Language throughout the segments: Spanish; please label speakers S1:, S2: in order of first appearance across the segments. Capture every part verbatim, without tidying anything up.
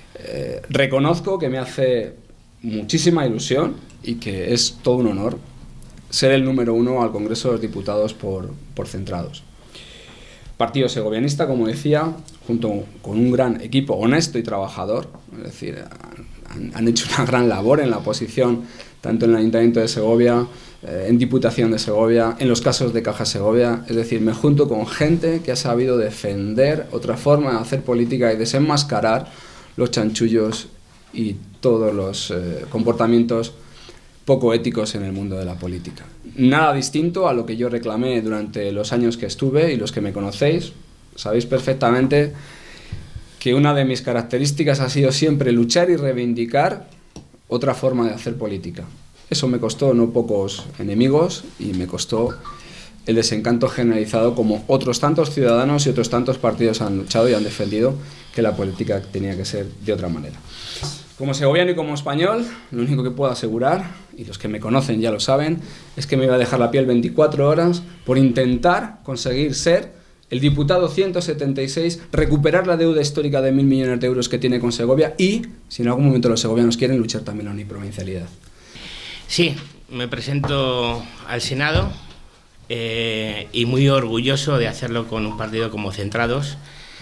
S1: Eh, reconozco que me hace muchísima ilusión y que es todo un honor ser el número uno al Congreso de los Diputados por, por Centrados. Partido segovianista, como decía, junto con un gran equipo honesto y trabajador, es decir, han, han hecho una gran labor en la oposición, tanto en el Ayuntamiento de Segovia, eh, en Diputación de Segovia, en los casos de Caja Segovia. Es decir, me junto con gente que ha sabido defender otra forma de hacer política y desenmascarar los chanchullos y todos los eh, comportamientos poco éticos en el mundo de la política. Nada distinto a lo que yo reclamé durante los años que estuve, y los que me conocéis sabéis perfectamente que una de mis características ha sido siempre luchar y reivindicar otra forma de hacer política. Eso me costó no pocos enemigos y me costó el desencanto generalizado, como otros tantos ciudadanos y otros tantos partidos han luchado y han defendido que la política tenía que ser de otra manera. Como segoviano y como español, lo único que puedo asegurar, y los que me conocen ya lo saben, es que me iba a dejar la piel veinticuatro horas por intentar conseguir ser el diputado ciento setenta y seis, recuperar la deuda histórica de mil millones de euros que tiene con Segovia y, si en algún momento los segovianos quieren, luchar también la uniprovincialidad.
S2: Sí, me presento al Senado eh, y muy orgulloso de hacerlo con un partido como Centrados,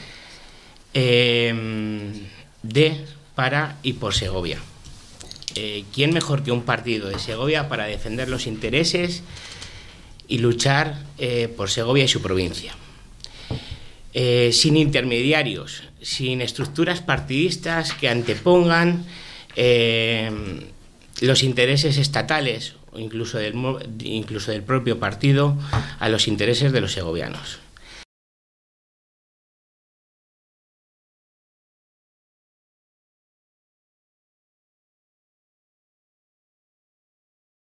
S2: eh, de, para y por Segovia. Eh, ¿Quién mejor que un partido de Segovia para defender los intereses y luchar eh, por Segovia y su provincia? Eh, sin intermediarios, sin estructuras partidistas que antepongan eh, los intereses estatales o incluso del, incluso del propio partido a los intereses de los segovianos.